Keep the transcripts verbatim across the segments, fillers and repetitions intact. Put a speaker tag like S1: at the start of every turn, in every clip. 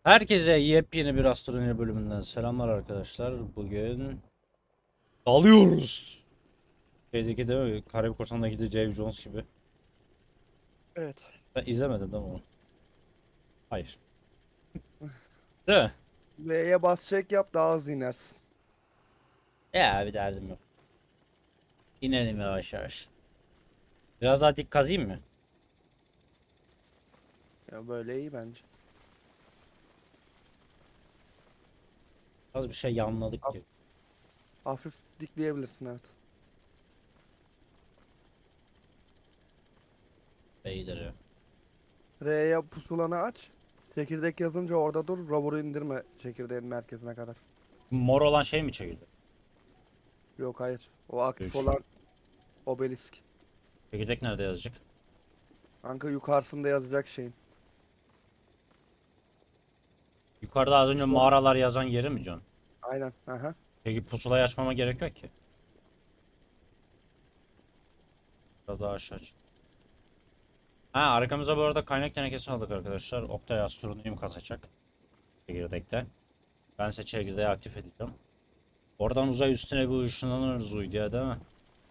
S1: Herkese yepyeni bir astronomi bölümünden selamlar arkadaşlar. Bugün dalıyoruz. Şeydeki değil mi? Karayip Korsanı'ndaki de James Jones gibi.
S2: Evet.
S1: Ben izlemedim değil mi onu? Hayır. Değil mi?
S2: V'ye bas çek yap daha hızlı inersin.
S1: Ya bir derdim yok. İnelim yavaş yavaş. Biraz daha dik kazıyım mı?
S2: Ya böyle iyi bence.
S1: Az bir şey yanladık
S2: Haf-
S1: gibi.
S2: Hafif dikleyebilirsin, evet.
S1: Beyler ya.
S2: R'ye pusulanı aç. Çekirdek yazınca orada dur. Rover'ı indirme çekirdeğin merkezine kadar.
S1: Mor olan şey mi çekildi?
S2: Yok, hayır. O aktif
S1: Düş.
S2: olan obelisk.
S1: Çekirdek nerede yazacak?
S2: Kanka yukarısında yazacak şeyin.
S1: Yukarıda az önce
S2: Tuşların.
S1: mağaralar yazan yeri mi John?
S2: Aynen. Aha.
S1: Peki pusulayı açmama gerek yok ki. Biraz daha aşağı çık. Ha, arkamıza bu arada kaynak tenekesini aldık arkadaşlar. Oktay astronomi kasacak. Çekirdekte. Ben ise çekirdeği aktif edeceğim. Oradan uzay üstüne bir ışınlanırız uyduya değil mi?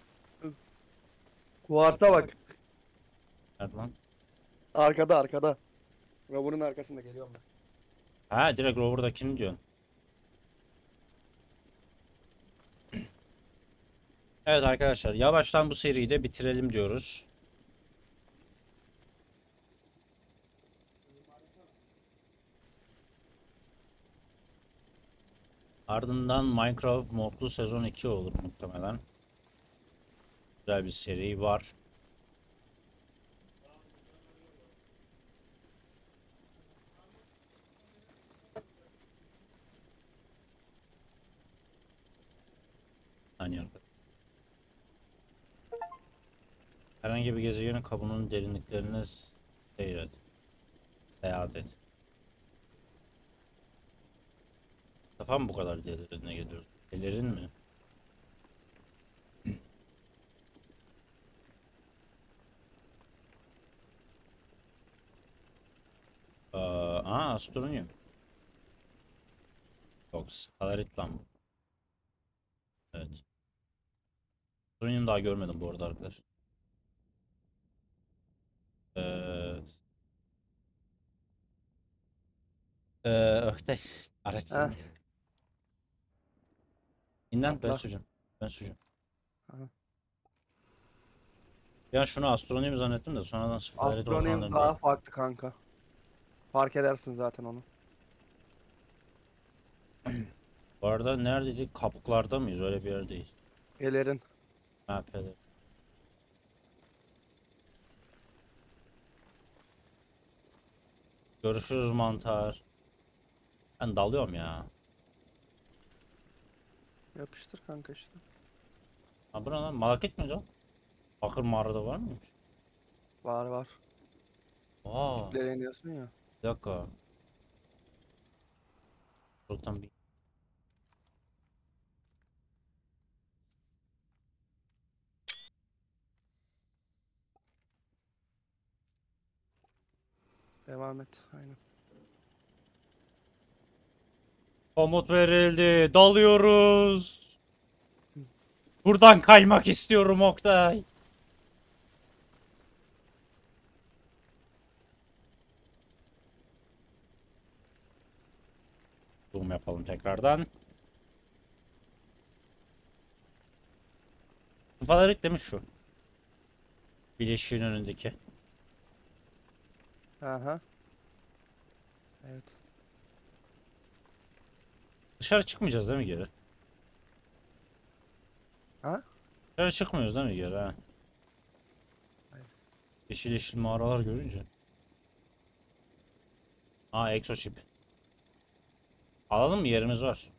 S2: Kuarta bak.
S1: Nerede lan?
S2: Arkada arkada. Rover'ın arkasında geliyorum ben.
S1: Ha, direkt rover'dakini diyorsun. Evet arkadaşlar, yavaştan bu seriyi de bitirelim diyoruz. Ardından Minecraft modlu sezon iki olur muhtemelen. Güzel bir seri var. Hani arkadaşlar. Herhangi bir gezegenin kabuğunun derinliklerine seyret. Seyahat et. Kafam bu kadar diğerlerine geliyoruz. Pelerin mi? Aa, aa astronomi. Yok, Skalarit lan bu. Evet. Astronomi'yi daha görmedim bu arada arkadaş. Ee, e, ökte. Araç
S2: Heh,
S1: indi. İnden ben
S2: atla.
S1: süreceğim. Ben süreceğim.
S2: Aha.
S1: Ya şunu astronomi zannettim de sonradan Skalarit
S2: Astronomi
S1: olduğundan değil.
S2: daha farklı kanka. Fark edersin zaten onu.
S1: Bu arada neredeydik? Kabuklarda mıyız? Öyle bir yerdeyiz.
S2: Gelerin.
S1: Ha, peder. Görüşürüz mantar. Ben dalıyorum ya.
S2: Yapıştır kanka işte.
S1: Ha, bu ne lan? Malaket miydi o? Bakır mağarada var mıymış?
S2: Var var.
S1: Aa,
S2: Diplere iniyorsun ya.
S1: bir dakika. Buradan bir...
S2: Devam et. Aynen.
S1: Komut verildi. Dalıyoruz. Buradan kaymak istiyorum Oktay. Zoom yapalım tekrardan. Favorit demiş şu. Bileşiğin önündeki.
S2: Aha. Evet.
S1: Dışarı çıkmayacağız değil mi geri?
S2: Ha?
S1: Dışarı çıkmıyoruz değil mi geri ha?
S2: Hayır.
S1: Yeşil yeşil mağaralar görünce. Aa, exochip. Alalım mı, yerimiz var.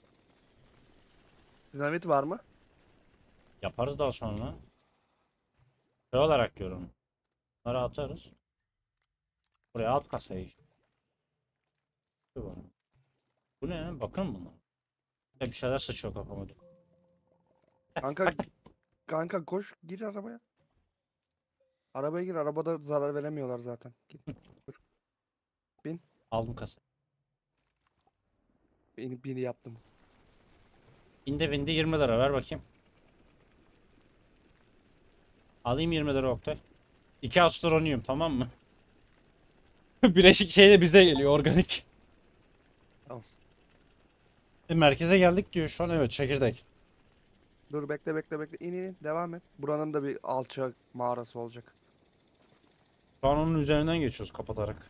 S2: Dinamit var mı?
S1: Yaparız daha sonra. Şey olarak diyorum. Bunları atarız. Buraya at kasayı. Şu var. Bu ne? Bakın buna. Bir şeyler sıçıyor kafama.
S2: Kanka kanka koş gir arabaya. Arabaya gir, arabada zarar veremiyorlar zaten. Git. Dur. Bin.
S1: Aldım kasayı.
S2: Beni, beni yaptım.
S1: Binde binde yirmi lira ver bakayım. Alayım yirmi lira Oktay. İki astronyum tamam mı? Bileşik şey de bize geliyor organik.
S2: Tamam.
S1: E, merkeze geldik diyor şu an, evet çekirdek.
S2: Dur bekle bekle bekle. İn in in. Devam et. Buranın da bir alçak mağarası olacak.
S1: Şu an onun üzerinden geçiyoruz kapatarak.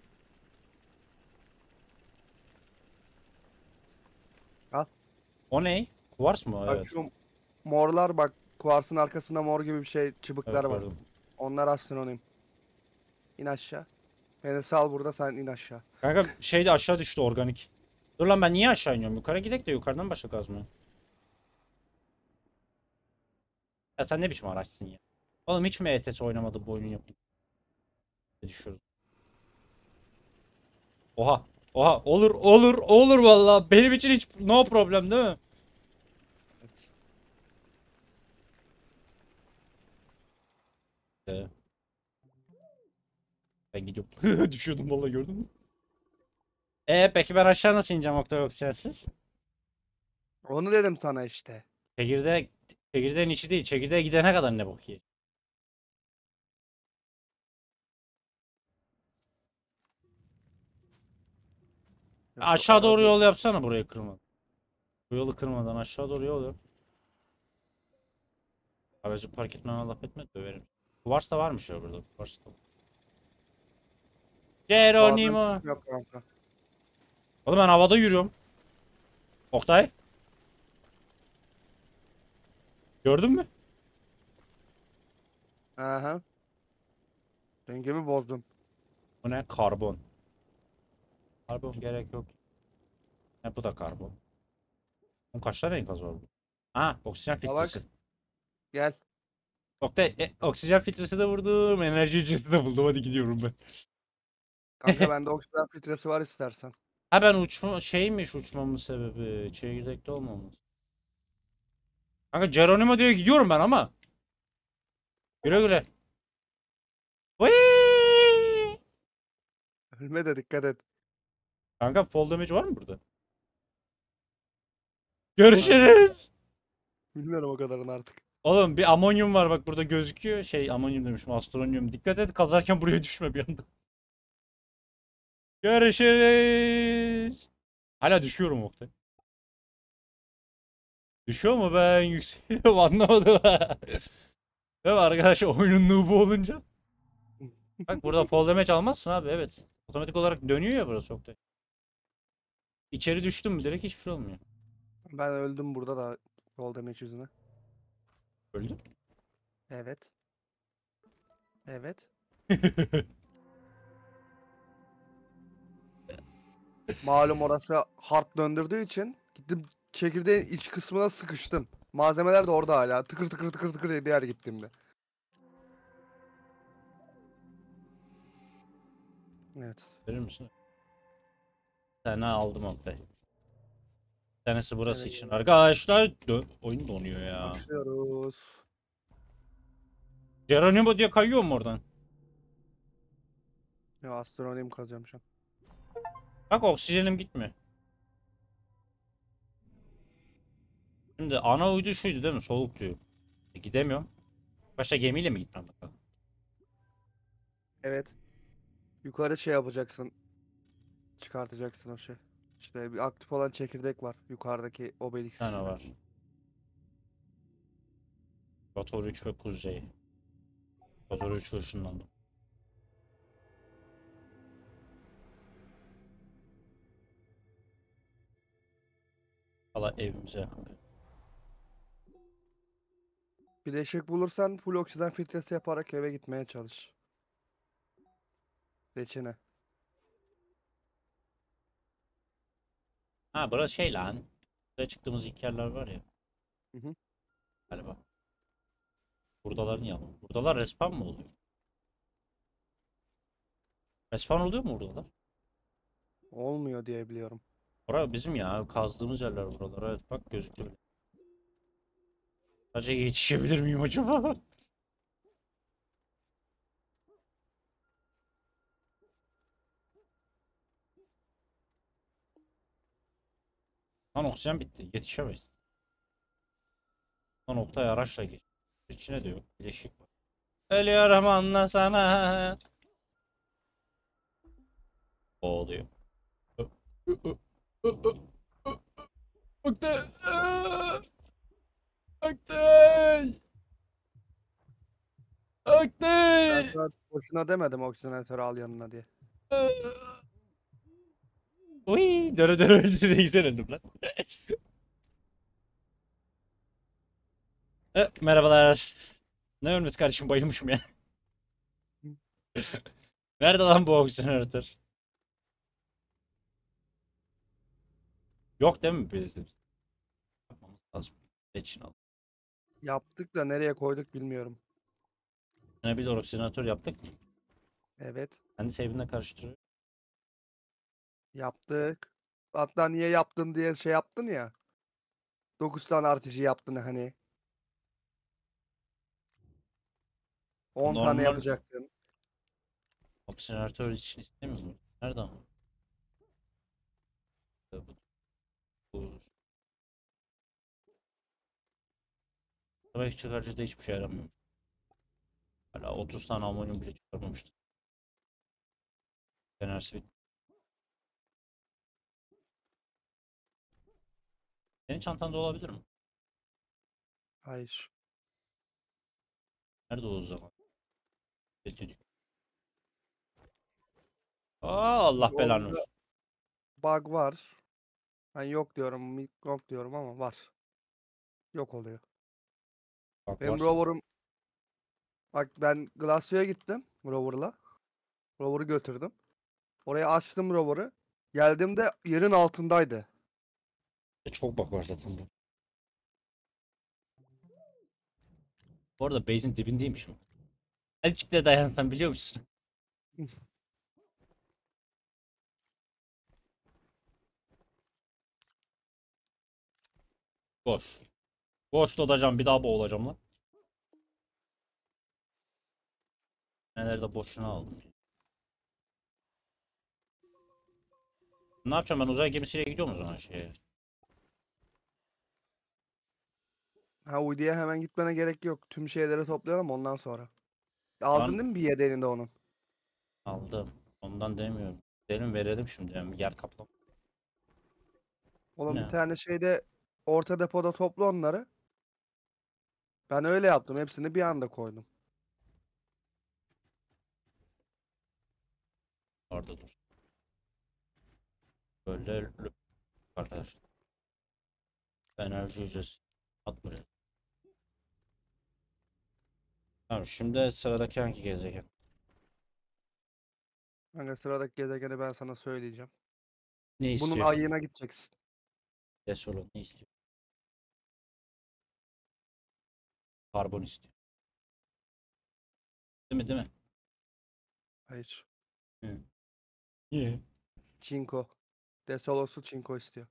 S2: Al.
S1: O ne? Kuvars mı?
S2: Bak
S1: Evet.
S2: şu morlar bak. Kuarsın arkasında mor gibi bir şey
S1: Evet
S2: çıbıklar var.
S1: gördüm.
S2: Onlar astronim. İn aşağı. Beni sal burada sen in aşağı.
S1: Kanka şey de aşağı düştü organik. Dur lan ben niye aşağı iniyorum? Yukarı gidek de yukarıdan başla kazmaya. Ya sen ne biçim araçsın ya? Oğlum hiç mi E T S oynamadı bu oyunu yapayım? Düşüyoruz. Oha. Oha. Olur olur olur vallahi. Benim için hiç no problem değil mi?
S2: Evet.
S1: Ee, ben gidiyorum. Düşüyordum vallahi gördün mü? E peki ben aşağı nasıl ineceğim Oktay Oksijens'iz?
S2: Onu dedim sana işte.
S1: Çekirdeğe, çekirdeğin içi değil. Çekirdeğe gidene kadar ne bok yiyecek?
S2: Ya şu
S1: Aşağı doğru
S2: aracı
S1: yol yapsana burayı kırmadan. Bu yolu kırmadan aşağı doğru yol yap. Aracı park etmeme laf etme döverim. Kuvars da varmış ya burada. Kuvars da.
S2: bazen
S1: Geronimo.
S2: yok kanka.
S1: Oğlum ben havada yürüyorum. Oktay. Gördün mü?
S2: Aha. Dengemi bozdun.
S1: Bu ne? Karbon. Karbon gerek yok. Ne bu da karbon. Bunun kaç tane enkaz var bu? Ha, oksijen
S2: Ha
S1: filtresi.
S2: bak. Gel.
S1: Oktay, e, oksijen filtresi de vurdum. Enerji hücresi de buldum. Hadi gidiyorum ben.
S2: Kanka bende oksijen filtresi var istersen.
S1: Ha ben uçma şeymiş uçmamın sebebi. Çekirdekte olmamız. Kanka Geronimo diyor gidiyorum ben ama. Güle güle. Vıy!
S2: Ölme de dikkat et.
S1: Kanka fall damage var mı burada?
S2: Kanka
S1: Görüşürüz.
S2: bilmiyorum o kadarını artık.
S1: Oğlum bir amonyum var bak burada gözüküyor. Şey amonyum demişim astronyum. Dikkat et kazarken buraya düşme bir anda. Görüşürüz. Hala düşüyorum Oktay. Düşüyor mu ben yükseliyorum anlamadım. Değil mi arkadaş oyunun noob'u olunca? Bak burada fall damage almazsın abi evet. Otomatik olarak dönüyor ya burası Oktay. İçeri düştüm mü direkt hiçbir şey olmuyor.
S2: Ben öldüm burada da yol demeç yüzüne.
S1: Öldüm.
S2: Evet. Evet. Malum orası hard döndürdüğü için gittim çekirdeğin iç kısmına sıkıştım. Malzemeler de orada hala. Tıkır tıkır tıkır tıkır dedi her gittiğimde. Evet.
S1: Verir misin? Bir tane aldım Oktay. Bir tanesi burası
S2: Evet.
S1: için. Arkadaşlar dö oyun donuyor ya.
S2: Başlıyoruz.
S1: Geronimo diye kayıyor mu oradan?
S2: Ya astronomi kazacağım şu an.
S1: Bak oksijenim gitmiyor. Şimdi ana uydu şuydu değil mi? Soğuk diyor. E, gidemiyorum. Başka gemiyle mi gitmem bakalım?
S2: Evet. Yukarı şey yapacaksın. Çıkartacaksın o şey. İşte bir aktif olan çekirdek var. Yukarıdaki
S1: Bir
S2: Obelix
S1: tane
S2: içinde.
S1: var. Rotor üç ve kuzey. Rotor üç ışınlandım. Valla evimize yakın.
S2: Bileşik bulursan full oksijen filtresi yaparak eve gitmeye çalış. Reçine.
S1: Ha burası şey lan. Buraya çıktığımız ilk yerler var ya.
S2: Hı hı.
S1: Galiba. Buradalar niye ama? Buradalar respawn mı oluyor? Respawn oluyor mu buradalar?
S2: Olmuyor diye biliyorum.
S1: Bura bizim ya. Kazdığımız yerler buralar. Evet bak gözüktü bile. Sadece yetişebilir miyim acaba? Lan oksijen bitti. Yetişemeyiz. Lan Oktay araçla geç. İçine de yok. Bileşik var. Ölüyorum anlasana. O oluyor. Oktay. Oktay.
S2: Ben
S1: Oktay.
S2: sana boşuna demedim oksijenatörü al yanına diye.
S1: Uy, döne döne öldü güzel öldüm lan. E, merhabalar. Ne ölmüş kardeşim bayılmışım ya. Nerede lan bu oksijenatör? Yok değil mi bizim? Yapmamız lazım. Geçin al.
S2: Yaptık da nereye koyduk bilmiyorum.
S1: Ne bir oksijenatör yaptık.
S2: Evet.
S1: Kendi save'inle karıştırıyor.
S2: Yaptık. Hatta niye yaptın diye şey yaptın ya. dokuz tane artıcı yaptın hani. on tane
S1: Normal
S2: yapacaktın.
S1: oksijenatör için istemiyor mu? Nerede ama? Bu, bu. Tabii çıkarıcı da hiçbir şey yaramıyor. Hala otuz tane amonyum bile çıkarmamıştı. Enerjisi bitti. Senin çantanda olabilir mi?
S2: Hayır.
S1: Nerede o zaman? Bekliyor. Aa, Allah belanı
S2: Yolda
S1: versin.
S2: bug var. Ben yok diyorum, yok diyorum ama var. Yok oluyor.
S1: Bak
S2: Benim
S1: varsa.
S2: rover'ım, bak ben Glacio'ya gittim rover'la. Rover'ı götürdüm. Oraya açtım rover'ı. Geldiğimde yerin altındaydı.
S1: E, çok bak var zaten bu. Bu arada base'in dibindeymişim. Azıcık da dayansam biliyor musun? Boş. Boş olacağım bir daha boğulacağım lan. Nelerde boşuna aldım. Ne yapacağım ben uzay gemisiyle gidiyorum o zaman şeye.
S2: Ha uyduya hemen gitmene gerek yok. Tüm şeyleri toplayalım ondan sonra. Aldın
S1: Lan
S2: değil mi bir yedeğini onun?
S1: aldım. Ondan demiyorum. Dedim verelim şimdi yani yer kaplama. Bu
S2: Oğlum bir
S1: ne?
S2: tane şeyde orta depoda topla onları. Ben öyle yaptım. Hepsini bir anda koydum.
S1: Orada dur. Böyle arkadaşlar. Enerji hücresi. At buraya. Tamam şimdi sıradaki hangi gezegen?
S2: Hani sıradaki gezegeni ben sana söyleyeceğim.
S1: Ne
S2: Bunun
S1: istiyor?
S2: ayına gideceksin.
S1: Desolo ne istiyor? Karbon istiyor. Değil mi değil mi?
S2: Hayır.
S1: Hı. Niye?
S2: Çinko. Desolos'u Çinko istiyor.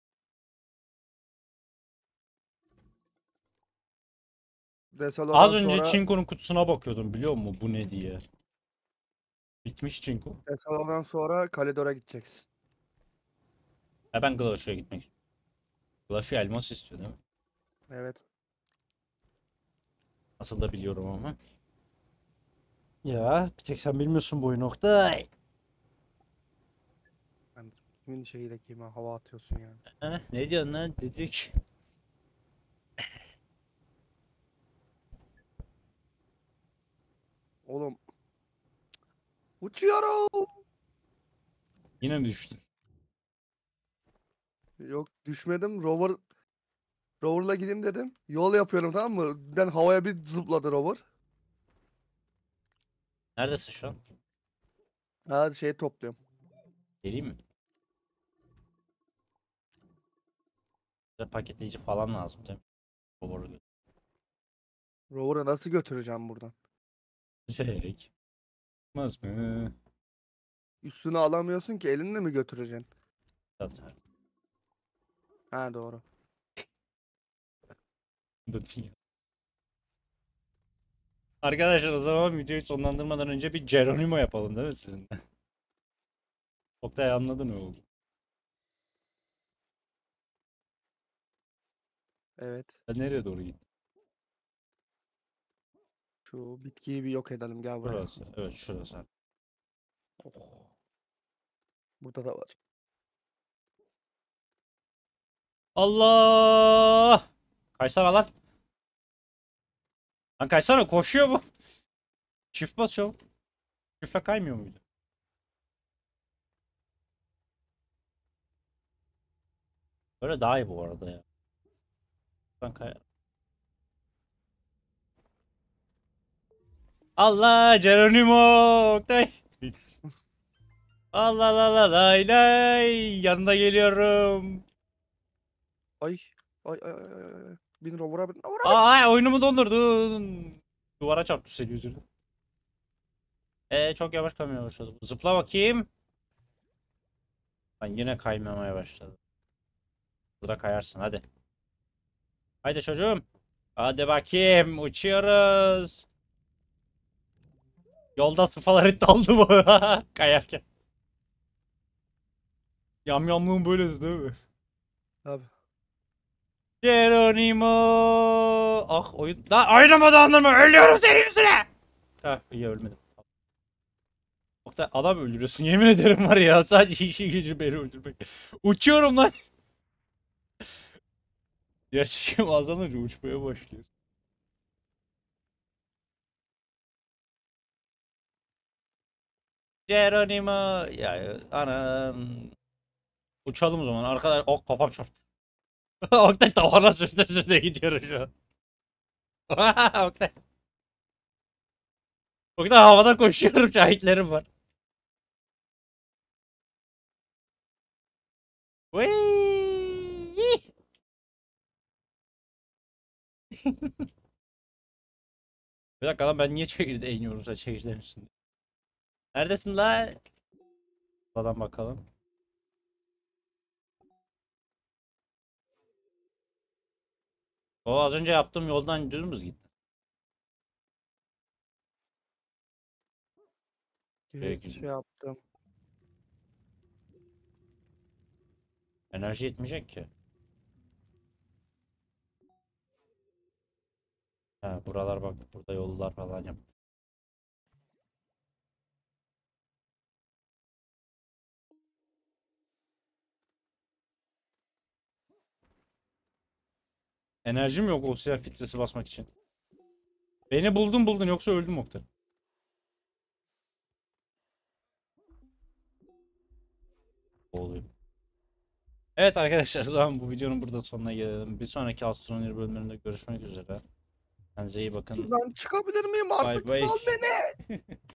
S1: Az
S2: Desolo'dan
S1: önce
S2: sonra
S1: Çinko'nun kutusuna bakıyordum biliyor musun bu ne diye. Bitmiş Çinko.
S2: Desolo'dan sonra Kalidor'a gideceksin.
S1: Ha ben Glashio'ya gitmek istiyorum. Glashio elmas istiyor değil mi?
S2: Evet.
S1: Nasıl da biliyorum ama. Ya bir tek sen bilmiyorsun bu oyunu Oktay.
S2: Ben kimin şeyiyle kime hava atıyorsun yani.
S1: Ha, ne diyorsun lan dedik.
S2: Oğlum uçuyorum.
S1: Yine mi düştün?
S2: Yok düşmedim. Rover Rover'la gideyim dedim. Yol yapıyorum tamam mı? Ben havaya bir zıpladı rover.
S1: Neredesin şu an?
S2: Ha şey topluyorum.
S1: Geleyim mi? Bize paketleyici falan lazım değil mi? Roboru götür.
S2: Rover'ı nasıl götüreceğim buradan?
S1: Şey. Çıkmaz mı?
S2: Üstüne alamıyorsun ki elinle mi götüreceksin?
S1: Zaten.
S2: Ha doğru.
S1: Bu da dünya. Arkadaşlar o zaman videoyu sonlandırmadan önce bir Geronimo yapalım değil mi sizinle? Oktay anladı ne oldu?
S2: Evet.
S1: Ben nereye doğru gittim?
S2: Şu bitkiyi bir yok edelim. Gel buraya.
S1: Şurası. Evet şurası.
S2: Oh. Burada da var.
S1: Allah! Kaysana lan. Lan kaysana, koşuyor bu. Çift basıyor. Çiftle kaymıyor muydu? Böyle daha iyi bu arada ya. Ben kay Allah Geronimo! Oktay. Allah la la lay lay. Yanına geliyorum.
S2: Ay. Ay ay ay ay. ay. Bin Rover'a bin Rover'a bin.
S1: Aa, oyunumu dondurdun. Duvara çarptı seni yüzünü. Ee, çok yavaş kaymaya başladı. Zıpla bakayım. Lan yine kaymamaya başladı. Burada kayarsın hadi. Haydi çocuğum. Hadi bakayım, uçuyoruz. Yolda sıfaları daldı bu kayarken. Yamyamlığın böylesi değil mi?
S2: Abi.
S1: Geronimo. Ah oyun. Lan oynamadı anlamı. Ölüyorum senin yüzüne. Heh, iyi ölmedim. Oktay, adam öldürüyorsun yemin ederim var ya, sadece işi gücü beni öldürmek. Uçuyorum lan. Gerçekim azalınca uçmaya başlıyor. Geronimo ya anam. Uçalım o zaman arkadaş. Ok kafam çarptı. Oktay tavana sürte sürte gidiyorum şu an. Oktay. Oktay havada koşuyorum, şahitlerim var. Vıy! Bir dakika lan, ben niye çekirdeğe iniyorum sen çekirdeğin üstünde? Neredesin lan? Buradan bakalım. O az önce yaptığım yoldan düz mü gittin?
S2: Şey,
S1: Peki.
S2: şey yaptım.
S1: Enerji yetmeyecek ki. Ha, buralar bak, burada yollar falan yap. Enerjim yok oksijen filtresi basmak için. Beni buldun buldun, yoksa öldüm Oktay. Oluyor. Evet arkadaşlar, o zaman bu videonun burada sonuna gelelim. Bir sonraki astronomi bölümlerinde görüşmek üzere. Kendinize iyi bakın.
S2: Buradan çıkabilir miyim
S1: Bay
S2: artık?
S1: bay.
S2: Sal beni.